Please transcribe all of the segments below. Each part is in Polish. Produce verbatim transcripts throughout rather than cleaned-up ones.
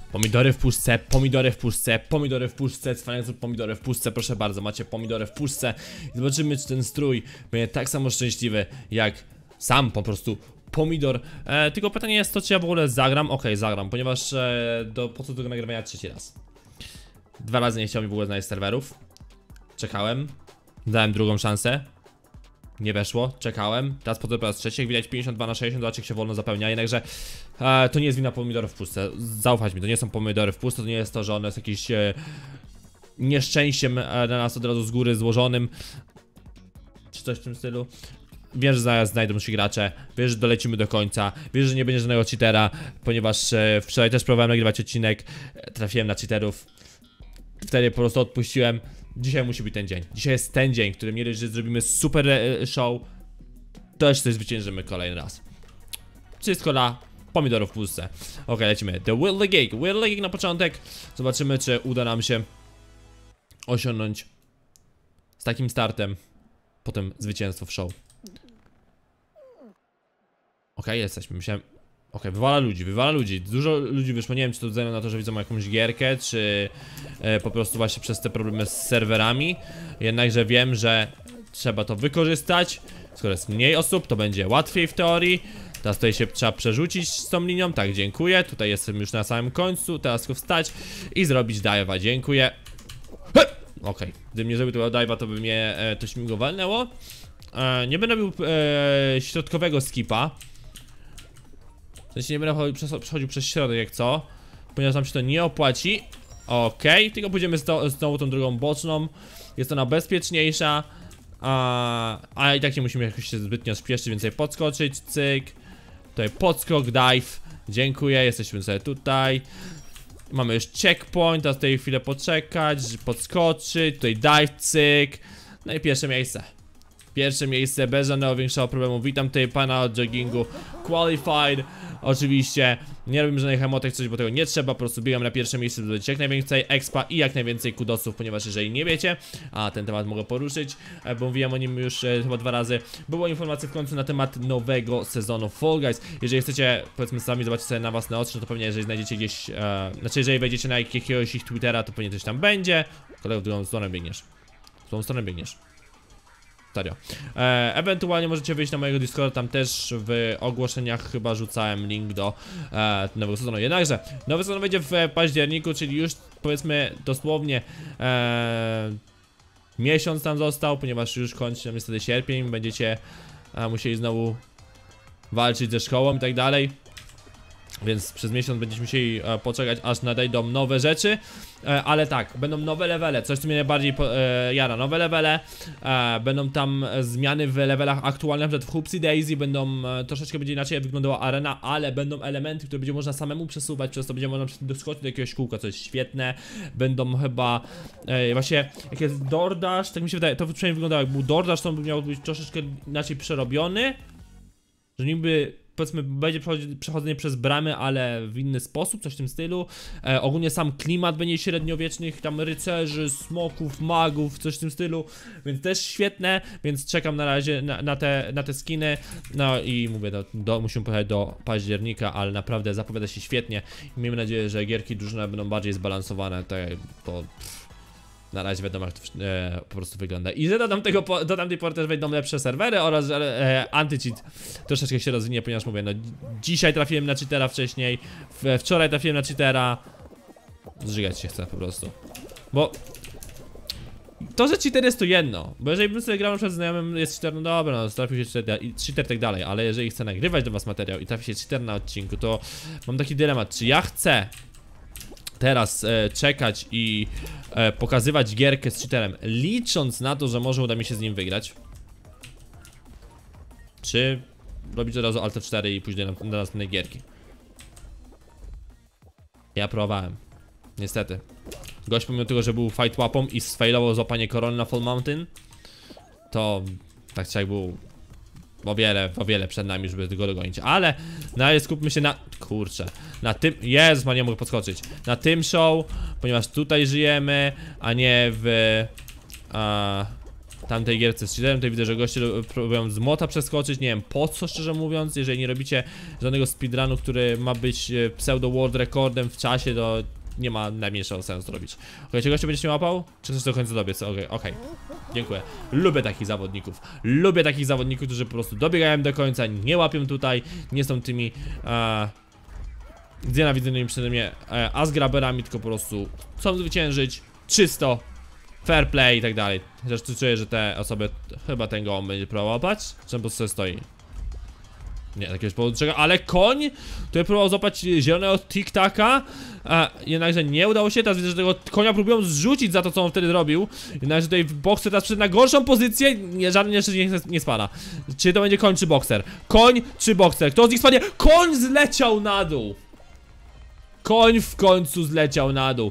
Pomidory w puszce, pomidory w puszce, pomidory w puszce, cwaniacy pomidory w puszce, proszę bardzo, macie pomidory w puszce. I zobaczymy, czy ten strój będzie tak samo szczęśliwy jak sam po prostu pomidor. e, Tylko pytanie jest to, czy ja w ogóle zagram. Okej, okay, zagram, ponieważ e, do, po co tego nagrywania trzeci raz. Dwa razy nie chciał mi w ogóle znaleźć serwerów. Czekałem, dałem drugą szansę. Nie weszło, czekałem. Teraz po to po raz trzeci, jak widać pięćdziesiąt dwa na sześćdziesiąt, zobaczcie, jak się wolno zapełnia. Jednakże e, to nie jest wina pomidorów w puszce. Zaufać mi, to nie są pomidory w puszce. To nie jest to, że one jest jakimś e, nieszczęściem e, na nas od razu z góry złożonym, czy coś w tym stylu. Wiem, że zaraz znajdą się gracze. Wiesz, że dolecimy do końca. Wiesz, że nie będzie żadnego cheatera, ponieważ e, wczoraj też próbowałem nagrywać odcinek. e, Trafiłem na cheaterów. Wtedy po prostu odpuściłem. Dzisiaj musi być ten dzień. Dzisiaj jest ten dzień, w którym nie dość, że zrobimy super e, show, to jeszcze coś zwyciężymy kolejny raz. Wszystko dla pomidorów w puszce. Ok, lecimy. The Whirly Gig. Whirly Gig na początek. Zobaczymy, czy uda nam się osiągnąć z takim startem potem zwycięstwo w show. Ok, jesteśmy. Myślałem... Ok, wywala ludzi, wywala ludzi. Dużo ludzi wyszło. Nie wiem, czy to względu na to, że widzą jakąś gierkę, czy e, po prostu właśnie przez te problemy z serwerami. Jednakże wiem, że trzeba to wykorzystać. Skoro jest mniej osób, to będzie łatwiej w teorii. Teraz tutaj się trzeba przerzucić z tą linią. Tak, dziękuję. Tutaj jestem już na samym końcu. Teraz tylko wstać i zrobić dive'a. Dziękuję. Ok, gdybym nie zrobił tego dive'a, to by mnie e, to śmigło walnęło. e, Nie będę robił e, środkowego skipa. W sensie nie będę przechodził przez środek jak co, ponieważ nam się to nie opłaci. Okej, okay, tylko pójdziemy znowu tą drugą boczną. Jest ona bezpieczniejsza. A, a i tak nie musimy jakoś się zbytnio spieszyć, więc sobie podskoczyć, cyk. Tutaj podskok, dive. Dziękuję, jesteśmy sobie tutaj. Mamy już checkpoint, teraz tutaj chwilę poczekać, podskoczyć, tutaj dive, cyk. No i pierwsze miejsce. Pierwsze miejsce bez żadnego większego problemu. Witam tutaj pana od joggingu. Qualified. Oczywiście nie robimy żadnych emotek, coś, bo tego nie trzeba. Po prostu biegam na pierwsze miejsce, by zdobyć jak najwięcej expa i jak najwięcej kudosów, ponieważ jeżeli nie wiecie, a ten temat mogę poruszyć, bo mówiłem o nim już e, chyba dwa razy. Było informacja w końcu na temat nowego sezonu Fall Guys. Jeżeli chcecie, powiedzmy, sami zobaczyć sobie na własne oczy, no to pewnie jeżeli znajdziecie gdzieś, e, znaczy jeżeli wejdziecie na jakiegoś ich Twittera, to pewnie coś tam będzie. Kolego, w drugą stronę biegniesz. W tą stronę biegniesz. Serio. E, ewentualnie możecie wyjść na mojego Discorda, tam też w ogłoszeniach chyba rzucałem link do e, nowego sezonu. Jednakże nowy sezon będzie w październiku, czyli już powiedzmy dosłownie e, miesiąc tam został, ponieważ już kończy nam niestety sierpień. Będziecie e, musieli znowu walczyć ze szkołą i tak dalej. Więc przez miesiąc będziecie musieli e, poczekać, aż nadejdą nowe rzeczy. e, Ale tak, będą nowe levele, coś co mnie najbardziej po, e, jara, nowe levele. e, Będą tam zmiany w levelach aktualnych, na przykład w Hoopsie Daisy. Będą, e, troszeczkę będzie inaczej wyglądała arena, ale będą elementy, które będzie można samemu przesuwać. Przez to będzie można doskoczyć do jakiegoś kółka, co jest świetne. Będą chyba, e, właśnie, jak jest DoorDash, tak mi się wydaje, to przynajmniej wyglądało jak był DoorDash, to by miał być troszeczkę inaczej przerobiony. Że niby, powiedzmy, będzie przechodzenie przez bramy, ale w inny sposób, coś w tym stylu. e, Ogólnie sam klimat będzie średniowiecznych, tam rycerzy, smoków, magów, coś w tym stylu. Więc też świetne, więc czekam na razie na, na, te, na te skiny. No i mówię, do, do, musimy pojechać do października, ale naprawdę zapowiada się świetnie. I miejmy nadzieję, że gierki drużynowe będą bardziej zbalansowane, tak, bo... Na razie wiadomo, jak to e, po prostu wygląda. I że do, tamtego, do tamtej pory też wejdą lepsze serwery oraz że e, anti-cheat troszeczkę się rozwinie, ponieważ mówię, no dzisiaj trafiłem na cheatera wcześniej, w, wczoraj trafiłem na cheatera. Zżygać się chce po prostu. Bo to, że cheater jest to jedno, bo jeżeli bym sobie grał na przykład znajomym, jest cheater, no dobra, no trafił się cheater i cheater tak dalej, ale jeżeli chcę nagrywać do was materiał i trafi się cheater na odcinku, to mam taki dylemat, czy ja chcę teraz e, czekać i e, pokazywać gierkę z cheaterem, licząc na to, że może uda mi się z nim wygrać, czy robić od razu Alt F cztery i pójść do, do następnej gierki. Ja próbowałem. Niestety. Gość pomimo tego, że był fight łapą i sfailował złapanie korony na Fall Mountain, to tak jak był o wiele, o wiele przed nami, żeby go dogonić. Ale na razie skupmy się na... Kurczę. Na tym... Jezus, man, nie mogę podskoczyć. Na tym show, ponieważ tutaj żyjemy, a nie w... A, tamtej gierce z cheaterem. Tutaj widzę, że goście próbują z młota przeskoczyć. Nie wiem po co, szczerze mówiąc. Jeżeli nie robicie żadnego speedrunu, który ma być pseudo world rekordem w czasie, to nie ma najmniejszego sensu robić. Okej, czy goście będziesz mnie łapał? Czy chcesz do końca dobiec? Okej, okay, okej. Okay. Dziękuję. Lubię takich zawodników. Lubię takich zawodników, którzy po prostu dobiegają do końca, nie łapią tutaj, nie są tymi e, znienawidzonymi przeze mnie e, azgraberami, tylko po prostu chcą zwyciężyć czysto, fair play i tak dalej. Chociaż tu czuję, że te osoby chyba ten gołąb będzie próbował łapać, czy po prostu sobie stoi. Nie, jakiegoś powodu czego, ale koń, który próbował złapać zielonego tic-taca, a jednakże nie udało się. Teraz widzę, że tego konia próbują zrzucić za to, co on wtedy robił. Jednakże tutaj Boxer teraz przyszedł na gorszą pozycję. Nie, żaden jeszcze nie, nie spada. Czy to będzie koń czy Boxer? Koń czy Boxer? Kto z nich spadnie? Koń zleciał na dół. Koń w końcu zleciał na dół.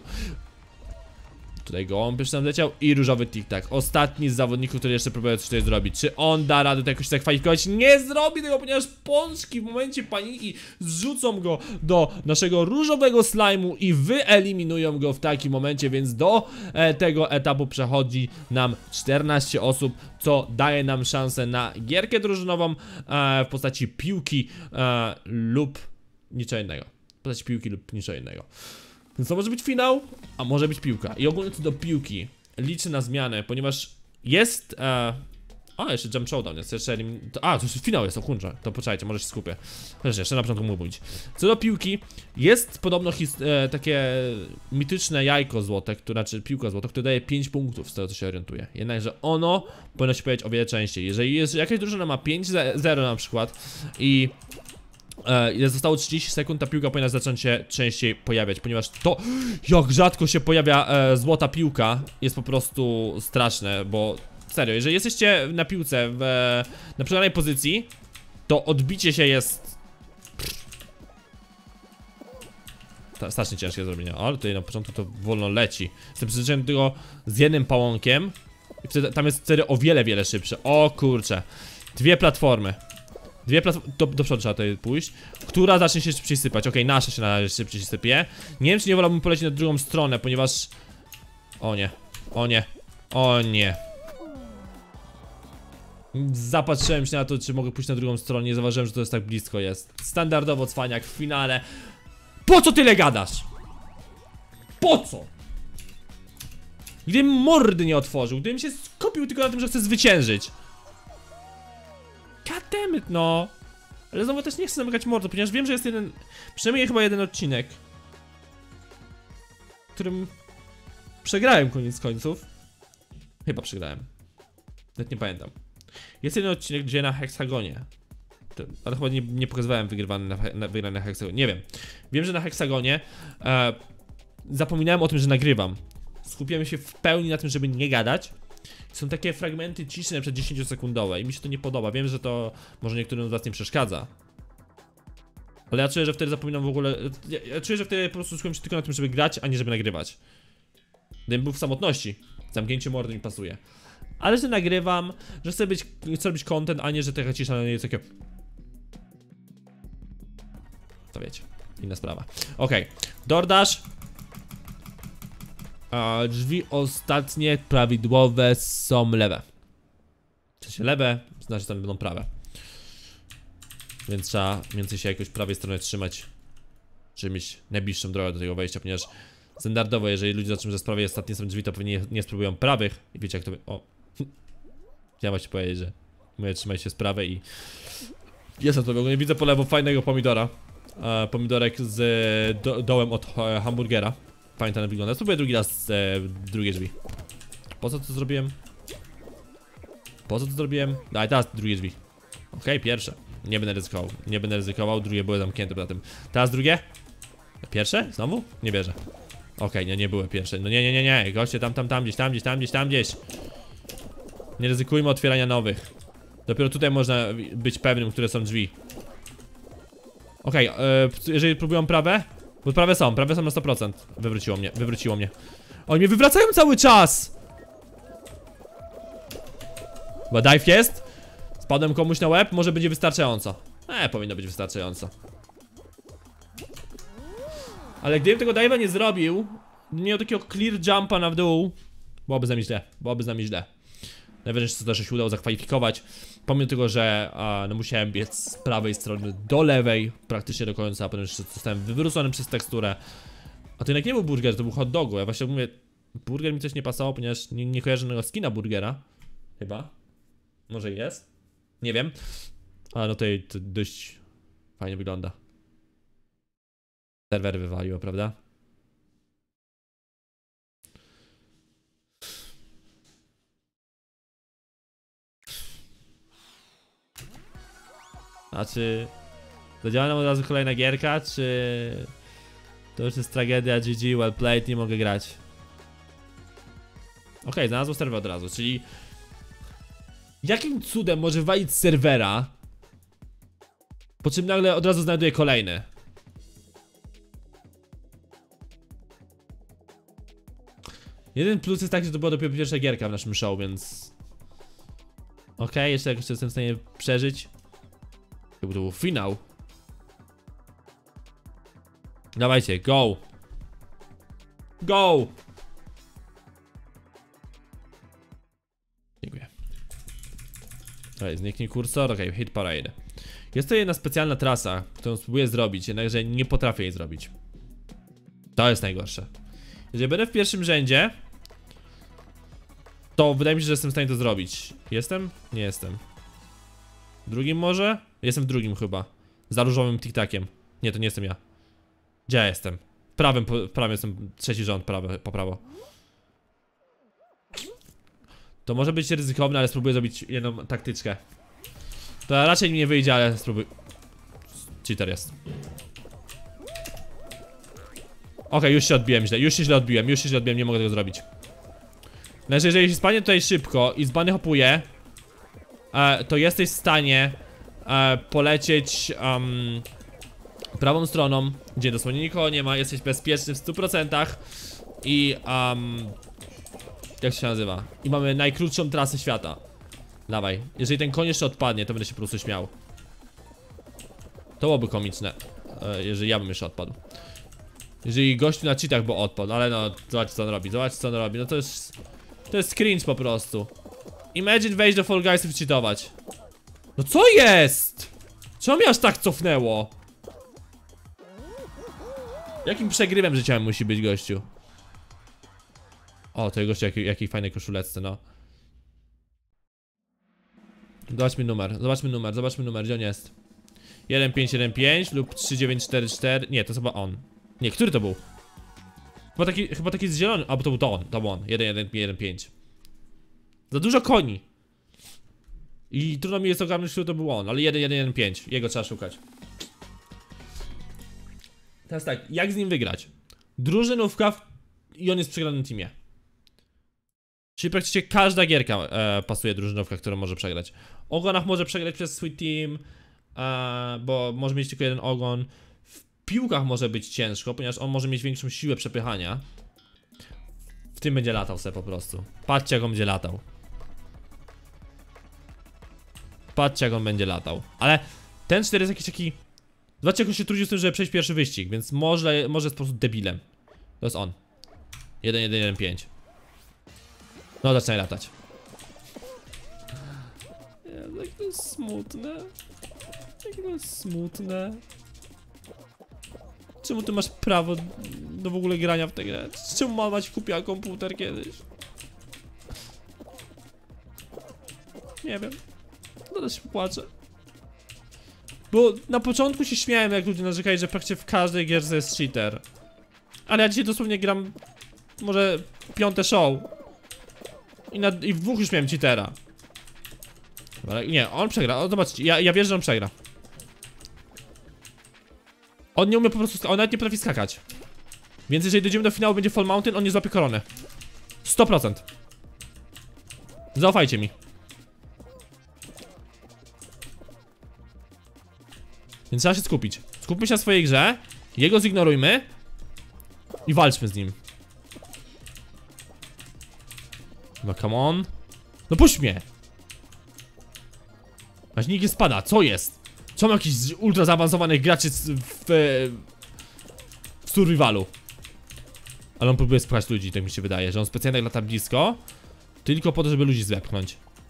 Tutaj gołąb już tam leciał i różowy tic-tac. Ostatni z zawodników, który jeszcze próbuje coś tutaj zrobić. Czy on da radę to jakoś tak kwalifikować? Nie zrobi tego, ponieważ pączki w momencie paniki zrzucą go do naszego różowego slajmu i wyeliminują go w takim momencie, więc do e, tego etapu przechodzi nam czternaście osób, co daje nam szansę na gierkę drużynową e, w postaci piłki e, lub niczego innego. W postaci piłki lub niczego innego. Więc to może być finał, a może być piłka. I ogólnie co do piłki liczę na zmianę, ponieważ jest... E... A, jeszcze Jump Showdown jest, jeszcze... To, a, to już finał jest, o kurczę, to poczekajcie, może się skupię. Chociaż jeszcze na początku mógł mówić. Co do piłki, jest podobno his... e, takie mityczne jajko złote, które, znaczy piłka złota, które daje pięć punktów, z tego co się orientuję. Jednakże ono powinno się pojawić o wiele częściej. Jeżeli jest, jakaś drużyna ma pięć zero na przykład i... Ile zostało trzydzieści sekund, ta piłka powinna zacząć się częściej pojawiać, ponieważ to, jak rzadko się pojawia e, złota piłka, jest po prostu straszne, bo serio, jeżeli jesteście na piłce w, na przegranej pozycji, to odbicie się jest to strasznie ciężkie do zrobienia, ale tutaj na początku to wolno leci. Jestem przyzwyczajony do tego z jednym pałąkiem i wtedy, tam jest wtedy o wiele, wiele szybsze. O kurczę, dwie platformy. Dwie platformy, do, do przodu trzeba tutaj pójść. Która zacznie się szybciej sypać. Okej, okay, nasza się na razie szybciej sypie. Nie wiem, czy nie wolałbym polecieć na drugą stronę, ponieważ... O nie, o nie, o nie. Zapatrzyłem się na to, czy mogę pójść na drugą stronę. Nie zauważyłem, że to jest tak blisko jest. Standardowo cwaniak w finale. Po co tyle gadasz? Po co? Gdybym mordy nie otworzył, gdybym się skupił tylko na tym, że chcę zwyciężyć. Goddammit, no. Ale znowu też nie chcę zamykać mordu, ponieważ wiem, że jest jeden, przynajmniej chyba jeden odcinek, w którym przegrałem koniec końców. Chyba przegrałem. Nawet nie pamiętam. Jest jeden odcinek, gdzie na heksagonie, to, ale chyba nie, nie pokazywałem wygrywany na, na, wygrany na heksagonie. Nie wiem. Wiem, że na heksagonie e, zapominałem o tym, że nagrywam. Skupiłem się w pełni na tym, żeby nie gadać. Są takie fragmenty ciszy, na przykład dziesięciosekundowe i mi się to nie podoba. Wiem, że to może niektórym z was nie przeszkadza. Ale ja czuję, że wtedy zapominam w ogóle... Ja, ja czuję, że wtedy po prostu skupiam się tylko na tym, żeby grać, a nie żeby nagrywać. Gdybym był w samotności, zamknięcie mordy mi pasuje. Ale że nagrywam, że chcę być, chcę robić content, a nie, że taka cisza nie jest takie... To wiecie, inna sprawa. Okej, okay. DoorDash. A drzwi ostatnie prawidłowe są lewe. W sensie lewe, znaczy, że tam będą prawe. Więc trzeba mniej więcej się jakoś prawej strony trzymać, żeby mieć najbliższą drogę do tego wejścia, ponieważ standardowo, jeżeli ludzie zaczną, że z prawej ostatnie są drzwi, to pewnie nie spróbują prawych. I wiecie jak to... O! Chciałem właśnie powiedzieć, że mówię, trzymaj się z prawej i... Jestem to w ogóle, widzę po lewo fajnego pomidora. e, Pomidorek z do, dołem od e, hamburgera. Pamiętam jak wygląda. Spróbuję drugi raz e, drugie drzwi. Po co to zrobiłem? Po co to zrobiłem? Daj, teraz drugie drzwi. Okej, okay, pierwsze. Nie będę ryzykował. Nie będę ryzykował. Drugie były zamknięte poza tym. Teraz drugie? Pierwsze? Znowu? Nie wierzę. Okej, okay, nie, nie były pierwsze. No nie, nie, nie, nie. Goście tam, tam, tam, gdzieś, tam, gdzieś, tam, gdzieś, tam, gdzieś. Nie ryzykujmy otwierania nowych. Dopiero tutaj można być pewnym, które są drzwi. Okej, okay, yy, jeżeli próbują prawe? Bo prawe są, prawe są na sto procent. Wywróciło mnie, wywróciło mnie. Oni mnie wywracają cały czas! Bo dive jest? Spadłem komuś na łeb, może będzie wystarczająco. Eee, powinno być wystarczająco. Ale gdybym tego dive'a nie zrobił, nie miał takiego clear jumpa na w dół, byłoby z nami źle, byłoby z nami źle. Najwyraźniej to też się udało zakwalifikować. Pomimo tego, że a, no musiałem biec z prawej strony do lewej, praktycznie do końca, a potem jeszcze zostałem wywrócony przez teksturę. A to jednak nie był burger, to był hot dogu. Ja właśnie mówię, burger mi coś nie pasowało, ponieważ nie, nie kojarzę żadnego skina burgera. Chyba. Może jest? Nie wiem. Ale no tutaj to dość fajnie wygląda. Serwer wywaliło, prawda? A czy zadziała nam od razu kolejna gierka, czy to już jest tragedia G G, well played, nie mogę grać. Okej, okay, znalazło serwer od razu, czyli jakim cudem może walić z serwera, po czym nagle od razu znajduje kolejny. Jeden plus jest taki, że to była dopiero pierwsza gierka w naszym show, więc okej, okay, jeszcze jakoś jestem w stanie przeżyć. To był finał. Dawajcie, go! Go! Dziękuję. Okej, zniknij kursor, okej, okay, hit parade. Jest to jedna specjalna trasa, którą spróbuję zrobić, jednakże nie potrafię jej zrobić. To jest najgorsze. Jeżeli będę w pierwszym rzędzie, to wydaje mi się, że jestem w stanie to zrobić. Jestem? Nie jestem. W drugim może? Jestem w drugim chyba. Za różowym tik-takiem. Nie, to nie jestem ja. Gdzie ja jestem? W prawym, po, w prawym jestem trzeci rząd, prawy, po prawo. To może być ryzykowne, ale spróbuję zrobić jedną taktyczkę. To raczej mi nie wyjdzie, ale spróbuj. Cheater jest. Okej, okay, już się odbiłem źle, już się źle odbiłem, już się źle odbiłem, nie mogę tego zrobić. Znaczy, jeżeli się spadnie tutaj szybko i z bany hopuje, e, to jesteś w stanie e, polecieć um, prawą stroną, gdzie dosłownie nikogo nie ma, jesteś bezpieczny w stu procentach i um, jak się nazywa? I mamy najkrótszą trasę świata. Dawaj, jeżeli ten koń jeszcze odpadnie, to będę się po prostu śmiał. To byłoby komiczne, e, jeżeli ja bym jeszcze odpadł. Jeżeli gościu na cheatach bo odpadł, ale no, zobaczcie co on robi, zobaczcie co on robi, no to jest... To jest cringe po prostu. Imagine wejść do Fall Guysów i cheatować. No co jest? Czemu mnie aż tak cofnęło? Jakim przegrywem życiowym musi być gościu? O, to gościu jakiej, jakiej fajnej koszuleczce, no. Zobaczmy numer, zobaczmy numer, zobaczmy numer, gdzie on jest? jeden pięć jeden pięć lub trzy dziewięć cztery cztery. Nie, to chyba on. Nie, który to był? Chyba taki, chyba taki z zielony, albo to był to on, to był on, jeden jeden jeden pięć. Za dużo koni. I trudno mi jest ogarnąć, który to był on, ale jeden jeden jeden pięć, jego trzeba szukać. Teraz tak, jak z nim wygrać? Drużynówka w... i on jest w przegranym teamie. Czyli praktycznie każda gierka e, pasuje drużynówka, którą może przegrać. Ogonach może przegrać przez swój team, e, bo może mieć tylko jeden ogon. W piłkach może być ciężko, ponieważ on może mieć większą siłę przepychania. W tym będzie latał sobie po prostu. Patrzcie jak on będzie latał. Patrzcie jak on będzie latał. Ale ten cztery jest jakiś taki... Zobaczcie jak on się trudził z tym, żeby przejść pierwszy wyścig, więc może, może jest po prostu debilem. To jest on. jeden jeden jeden pięć. No zaczynaj latać. Ja, jak to jest smutne. Jak to jest smutne. Czemu ty masz prawo do w ogóle grania w tę grę? Czemu mama ci kupiła komputer kiedyś? Nie wiem. Zaraz się popłaczę. Bo na początku się śmiałem, jak ludzie narzekali, że praktycznie w każdej gierce jest cheater. Ale ja dzisiaj dosłownie gram może piąte show. I, na, i w dwóch już miałem cheatera. Ale nie, on przegra, o, zobaczcie, ja, ja wierzę, że on przegra. On nie umie po prostu, on nawet nie potrafi skakać. Więc jeżeli dojdziemy do finału, będzie Fall Mountain, on nie złapie koronę. sto procent. Zaufajcie mi. Więc trzeba się skupić. Skupmy się na swojej grze. Jego zignorujmy. I walczmy z nim. No come on. No puść mnie. Aż nikt nie spada, co jest? Co ma jakiś ultra zaawansowanych graczy w, w, w survivalu? Ale on próbuje spychać ludzi, tak mi się wydaje, że on specjalnie lata blisko tylko po to, żeby ludzi zepchnąć.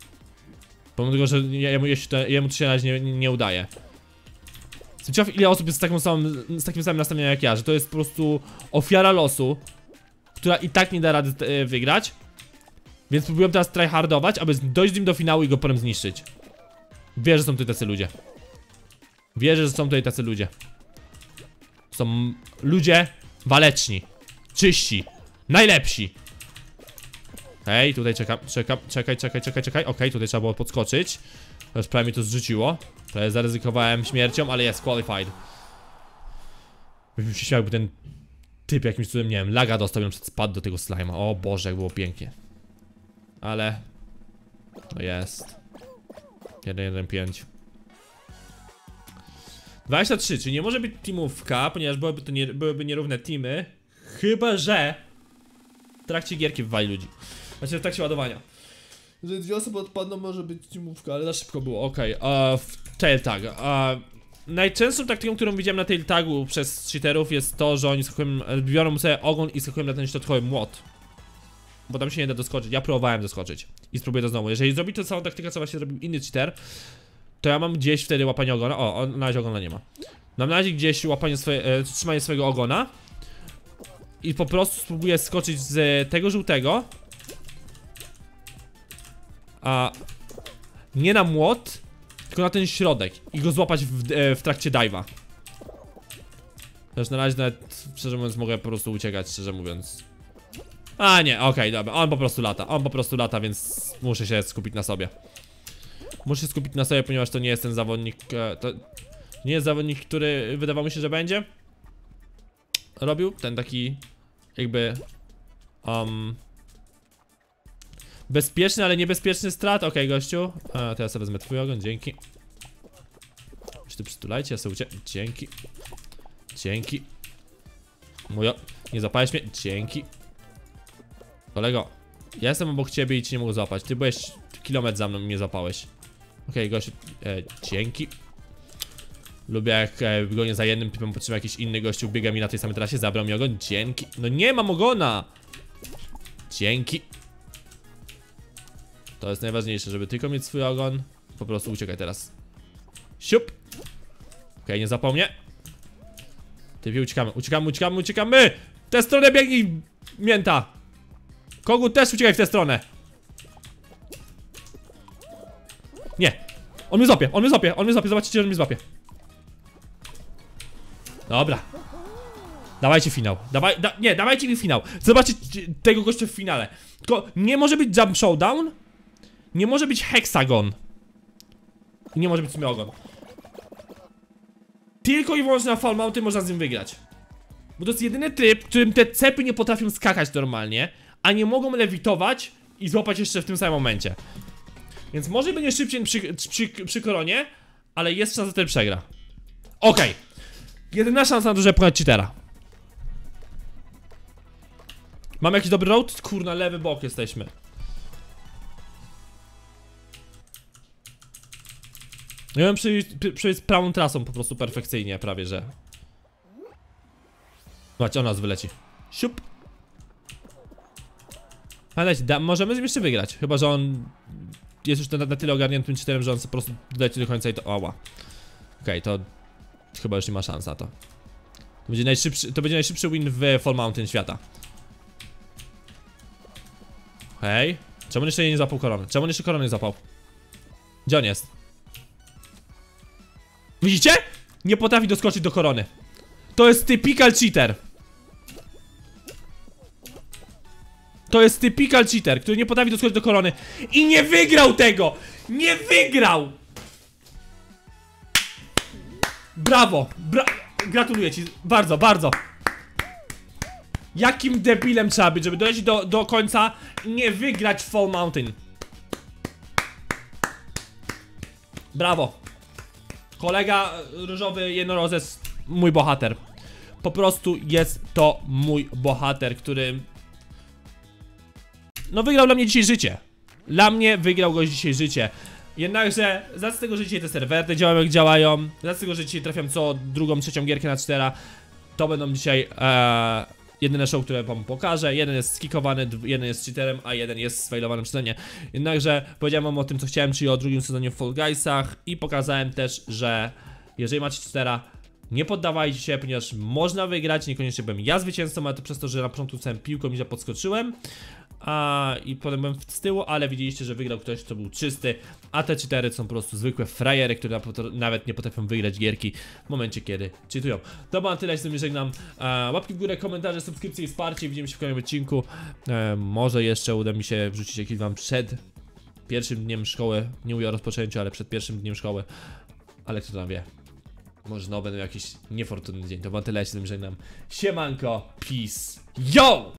Pomimo tego, że jemu, jemu to się na razie nie, nie udaje. Jestem ciekaw, ile osób jest z, taką samym, z takim samym nastawieniem jak ja, że to jest po prostu ofiara losu, która i tak nie da rady e, wygrać. Więc próbuję teraz tryhardować, aby dojść z nim do finału i go potem zniszczyć. Wierzę, że są tutaj tacy ludzie. Wierzę, że są tutaj tacy ludzie. Są ludzie waleczni, czyści, najlepsi. Hej, tutaj czekam, czekam, czekaj, czekaj, czekaj, czekaj. Okej, okay, tutaj trzeba było podskoczyć. Już prawie mi to zrzuciło. Prawie zaryzykowałem śmiercią, ale jest qualified. Bym się śmiał, jakby ten typ jakimś cudem, nie wiem, laga dostał, bym spadł do tego slima. O Boże, jak było pięknie. Ale... to jest... jeden jeden pięć. dwadzieścia trzy, czyli nie może być teamówka, ponieważ byłyby to nie, byłyby nierówne teamy. Chyba że w trakcie gierki wywali ludzi. Znaczy w trakcie ładowania. Jeżeli dwie osoby odpadną, może być teamówka, ale za szybko było, okej. Okay. Uh, tail tag. Uh, najczęstszą taktyką, którą widziałem na tail tagu przez cheaterów jest to, że oni skakują, biorą sobie ogon i skakują na ten środkowy młot. Bo tam się nie da doskoczyć. Ja próbowałem doskoczyć i spróbuję to znowu. Jeżeli zrobi to samą taktykę, co właśnie zrobił inny cheater, to ja mam gdzieś wtedy łapanie ogona. O, na razie ogona nie ma. Mam na razie gdzieś łapanie swoje, e, trzymanie swojego ogona. I po prostu spróbuję skoczyć z tego żółtego. A nie na młot, tylko na ten środek. I go złapać w, e, w trakcie dive'a. Też na razie nawet, szczerze mówiąc, mogę po prostu uciekać, szczerze mówiąc. A nie, okej, okay, dobra, on po prostu lata, on po prostu lata, więc muszę się skupić na sobie. Muszę się skupić na sobie, ponieważ to nie jest ten zawodnik, to nie jest zawodnik, który wydawało mi się, że będzie robił, ten taki jakby um, bezpieczny, ale niebezpieczny strat. Okej, okay, gościu, a, to ja sobie wezmę twój ogon, dzięki. Już tu przytulajcie, ja sobie uciekam, dzięki. Dzięki. Mój, nie zapałeś mnie, dzięki. Kolego, ja jestem obok ciebie i ci nie mogę złapać. Ty byłeś kilometr za mną i mnie złapałeś. Okej, okay, gościu, e, dzięki. Lubię jak e, gonię za jednym typem, po czym jakiś inny gościu biega mi na tej samej trasie, zabrał mi ogon, dzięki. No nie mam ogona. Dzięki. To jest najważniejsze, żeby tylko mieć swój ogon. Po prostu uciekaj teraz. Siup. Okej, okay, nie zapomnę. Typie, uciekamy, uciekamy, uciekamy, uciekamy. W tę stronę biegnij, mięta. Kogut też uciekaj w tę stronę. Nie. On mnie złapie, on mnie złapie, on mnie złapie, zobaczycie, że on mnie złapie. Dobra. Dawajcie finał, dawaj, da, nie, dawajcie mi finał. Zobaczcie tego gościa w finale. Tylko nie może być jump showdown. Nie może być hexagon. I nie może być smogon. Tylko i wyłącznie na Fall Mountain można z nim wygrać. Bo to jest jedyny tryb, w którym te cepy nie potrafią skakać normalnie, a nie mogą lewitować i złapać jeszcze w tym samym momencie. Więc może będzie szybciej przy, przy, przy koronie, ale jest szansa, że ten przegra. Okej. Okay. Jedyna szansa na to, żeby pokonać cheatera. Mamy jakiś dobry road? Kurna, lewy bok jesteśmy. Ja bym przejść prawą trasą po prostu perfekcyjnie, prawie że. Zobaczcie, on nas wyleci. Siup. Ale da, możemy z nim jeszcze wygrać. Chyba, że on jest już na, na tyle ogarniętym cheaterem, że on po prostu doleci do końca i to... Oła. Okej, okay, to chyba już nie ma szans na to. To będzie najszybszy, to będzie najszybszy win w Fall Mountain świata. Hej. Czemu on jeszcze jej nie zapał korony? Czemu on jeszcze korony nie zapał? Gdzie on jest? Widzicie? Nie potrafi doskoczyć do korony. To jest typical cheater. To jest typical cheater, który nie potrafi doskoczyć do korony. I nie wygrał tego! Nie wygrał! Brawo! Bra Gratuluję ci, bardzo, bardzo. Jakim debilem trzeba być, żeby dojść do, do końca i nie wygrać w Fall Mountain. Brawo. Kolega różowy jednorożec, mój bohater. Po prostu jest to mój bohater, który... No wygrał dla mnie dzisiaj życie. Dla mnie wygrał goś dzisiaj życie. Jednakże, z racji tego, że dzisiaj te serwery działają jak działają, z racji tego, że dzisiaj trafiam co drugą, trzecią gierkę na cztera, to będą dzisiaj, ee, jedyne show, które wam pokażę. Jeden jest skikowany, jeden jest cheaterem, a jeden jest sfailowany przeze mnie. Jednakże powiedziałem wam o tym, co chciałem, czyli o drugim sezonie w Fall Guysach i pokazałem też, że jeżeli macie cheatera, nie poddawajcie się, ponieważ można wygrać, niekoniecznie byłem ja zwycięzcą, ale to przez to, że na początku całym piłką i że podskoczyłem. A, I potem byłem z tyłu, ale widzieliście, że wygrał ktoś, kto był czysty. A te cheatery są po prostu zwykłe frajery, które nawet nie potrafią wygrać gierki w momencie, kiedy cheatują. To było na tyle, z tym żegnam. e, Łapki w górę, komentarze, subskrypcje i wsparcie. Widzimy się w kolejnym odcinku. e, Może jeszcze uda mi się wrzucić jakiś wam przed pierwszym dniem szkoły. Nie mówię o rozpoczęciu, ale przed pierwszym dniem szkoły. Ale kto tam wie, może znowu będą jakiś niefortunny dzień. To było na tyle, z tym żegnam. Siemanko, peace, yo!